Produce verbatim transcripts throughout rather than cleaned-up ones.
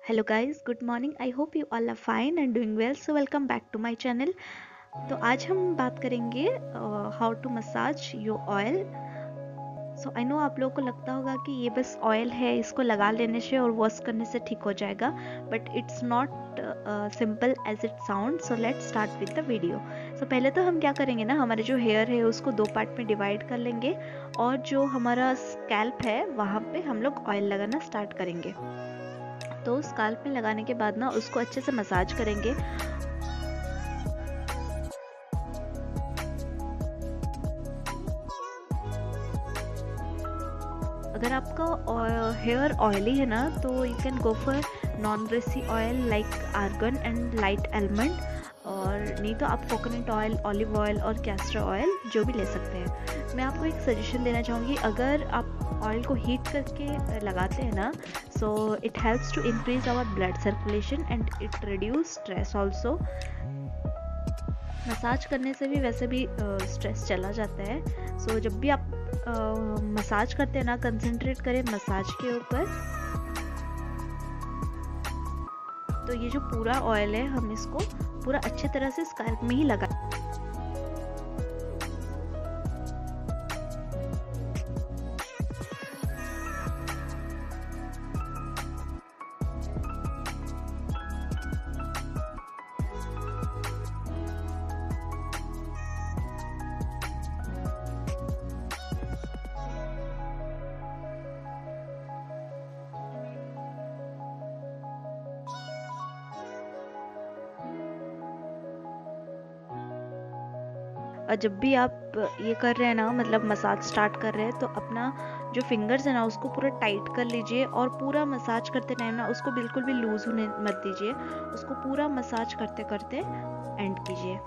Hello guys, good morning. I hope you all are fine and doing well. So welcome back to my channel. तो आज हम बात करेंगे how to massage your oil. So I know आप लोगों को लगता होगा कि ये बस ऑयल है, इसको लगा लेने से और वॉश करने से ठीक हो जाएगा, but it's not simple as it sound. So let's start with the video. So पहले तो हम क्या करेंगे ना, हमारे जो हेयर है उसको दो पार्ट में डिवाइड कर लेंगे और जो हमारा स्कैल्प है वहाँ पे हम लोग ऑयल लगाना स्टार्ट करेंगे। तो स्काल्प में लगाने के बाद ना उसको अच्छे से मसाज करेंगे। अगर आपका हेयर ऑयली है ना तो you can go for non greasy oil like argan and light almond, और नहीं तो आप कोकोनट ऑयल, ऑलिव ऑयल और कैस्टर ऑयल जो भी ले सकते हैं। मैं आपको एक सजेशन देना चाहूँगी, अगर आप ऑयल को हीट करके लगाते हैं ना, so it helps to increase our blood circulation and it reduce stress also. Massage करने से भी वैसे भी स्ट्रेस uh, चला जाता है। सो so, जब भी आप मसाज uh, करते हैं ना, कंसंट्रेट करें मसाज के ऊपर। तो ये जो पूरा ऑयल है हम इसको पूरा अच्छे तरह से स्कैल्प में ही लगा। और जब भी आप ये कर रहे हैं ना, मतलब मसाज स्टार्ट कर रहे हैं, तो अपना जो फिंगर्स है ना उसको पूरा टाइट कर लीजिए और पूरा मसाज करते टाइम ना उसको बिल्कुल भी लूज होने मत दीजिए। उसको पूरा मसाज करते करते एंड कीजिए।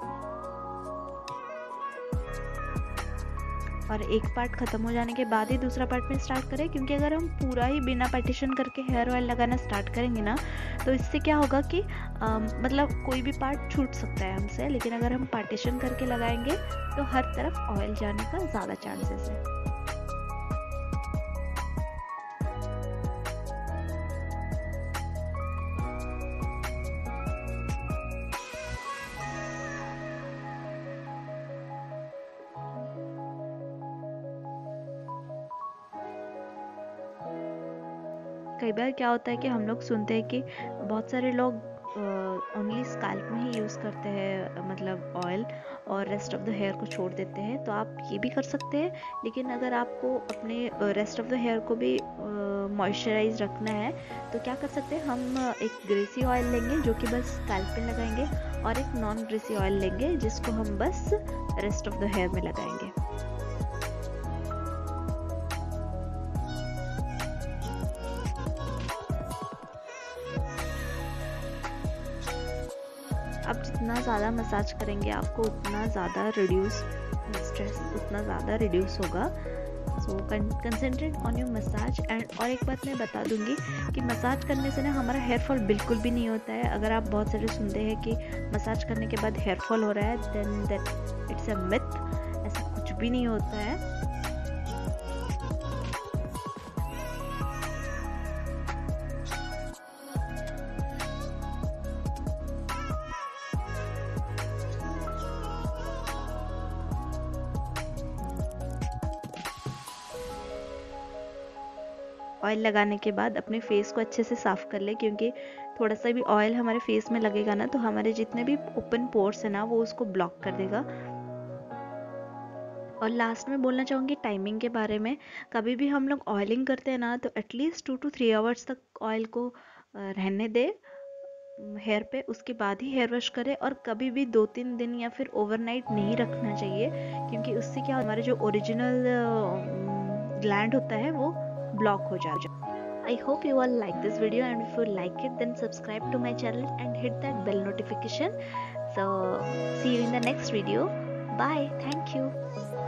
और एक पार्ट ख़त्म हो जाने के बाद ही दूसरा पार्ट में स्टार्ट करें, क्योंकि अगर हम पूरा ही बिना पार्टीशन करके हेयर ऑयल लगाना स्टार्ट करेंगे ना तो इससे क्या होगा कि आ, मतलब कोई भी पार्ट छूट सकता है हमसे, लेकिन अगर हम पार्टीशन करके लगाएंगे तो हर तरफ ऑयल जाने का ज़्यादा चांसेस है। कई बार क्या होता है कि हम लोग सुनते हैं कि बहुत सारे लोग ओनली स्कैल्प में ही यूज़ करते हैं मतलब ऑयल, और रेस्ट ऑफ द हेयर को छोड़ देते हैं। तो आप ये भी कर सकते हैं, लेकिन अगर आपको अपने रेस्ट ऑफ द हेयर को भी मॉइस्चराइज रखना है तो क्या कर सकते हैं, हम एक ग्रेसी ऑयल लेंगे जो कि बस स्कैल्प पे लगाएंगे, और एक नॉन ग्रेसी ऑयल लेंगे जिसको हम बस रेस्ट ऑफ द हेयर में लगाएंगे। आप जितना ज़्यादा मसाज करेंगे आपको उतना ज़्यादा रिड्यूस स्ट्रेस उतना ज़्यादा रिड्यूस होगा। So concentrate on your massage. And और एक बात मैं बता दूंगी कि मसाज करने से ना हमारा हेयर फॉल बिल्कुल भी नहीं होता है। अगर आप बहुत सारे सुनते हैं कि मसाज करने के बाद हेयर फॉल हो रहा है, then that it's a myth. ऐसा कुछ भी नहीं होता है। ऑयल लगाने के बाद अपने फेस को अच्छे से साफ़ कर ले, क्योंकि थोड़ा सा भी ऑयल हमारे फेस में लगेगा ना तो हमारे जितने भी ओपन पोर्स है ना वो उसको ब्लॉक कर देगा। और लास्ट में बोलना चाहूँगी टाइमिंग के बारे में। कभी भी हम लोग ऑयलिंग करते हैं ना तो at least two to three hours तक ऑयल को रहने दे हेयर पे, उसके बाद ही हेयर वॉश करें। और कभी भी दो तीन दिन या फिर ओवरनाइट नहीं रखना चाहिए, क्योंकि उससे क्या हमारे जो ओरिजिनल ग्लैंड होता है वो ब्लॉक हो जाएगा। I hope you all like this video, and if you like it then subscribe to my channel and hit that bell notification. So see you in the next video. Bye. Thank you.